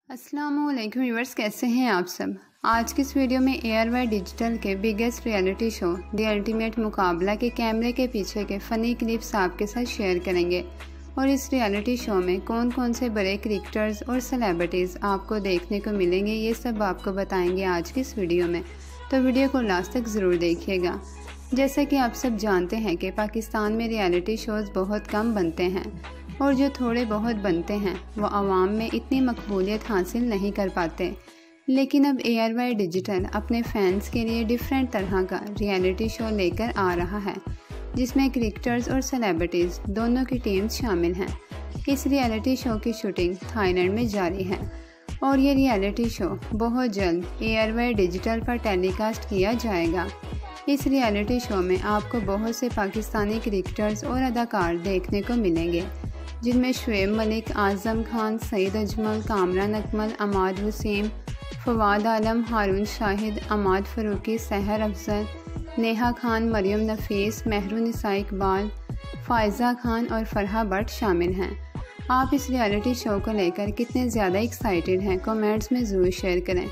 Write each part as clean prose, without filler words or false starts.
अस्सलामुअलैकुम व्यूअर्स, कैसे हैं आप सब। आज की इस वीडियो में ARY डिजिटल के biggest reality show the ultimate मुकाबला के कैमरे के पीछे के फ़नी क्लिप्स आपके साथ शेयर करेंगे और इस रियलिटी शो में कौन कौन से बड़े क्रिकेटर्स और सेलिब्रिटीज़ आपको देखने को मिलेंगे, ये सब आपको बताएंगे आज की इस वीडियो में। तो वीडियो को लास्ट तक ज़रूर देखिएगा। जैसे कि आप सब जानते हैं कि पाकिस्तान में रियलिटी शोज़ बहुत कम बनते हैं और जो थोड़े बहुत बनते हैं वो आवाम में इतनी मकबूलियत हासिल नहीं कर पाते। लेकिन अब ARY डिजिटल अपने फैंस के लिए डिफरेंट तरह का रियलिटी शो लेकर आ रहा है, जिसमें क्रिकेटर्स और सेलिब्रिटीज़ दोनों की टीम्स शामिल हैं। इस रियलिटी शो की शूटिंग थाईलैंड में जारी है और ये रियलिटी शो बहुत जल्द ARY डिजिटल पर टेलीकास्ट किया जाएगा। इस रियलिटी शो में आपको बहुत से पाकिस्तानी क्रिकेटर्स और अदाकार देखने को मिलेंगे, जिनमें शुएब मलिक, आज़म खान, सईद अजमल, कामरान अकमल, अमाद हुसैन, फवाद आलम, हारून शाहिद, अमाद फ़ारूकी, सहर अफजल, नेहा खान, मरियम नफीस, मेहरुनिसा इकबाल, फ़ायज़ा खान और फ़रहा भट्ट शामिल हैं। आप इस रियलिटी शो को लेकर कितने ज़्यादा एक्साइटेड हैं, कमेंट्स में ज़रूर शेयर करें।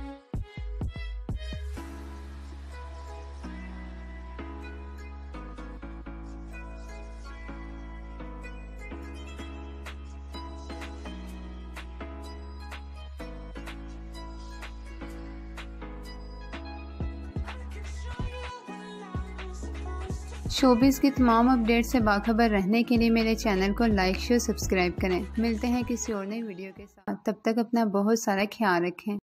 शोबिज़ की तमाम अपडेट से बाखबर रहने के लिए मेरे चैनल को लाइक, शेयर, सब्सक्राइब करें। मिलते हैं किसी और नई वीडियो के साथ, तब तक अपना बहुत सारा ख्याल रखें।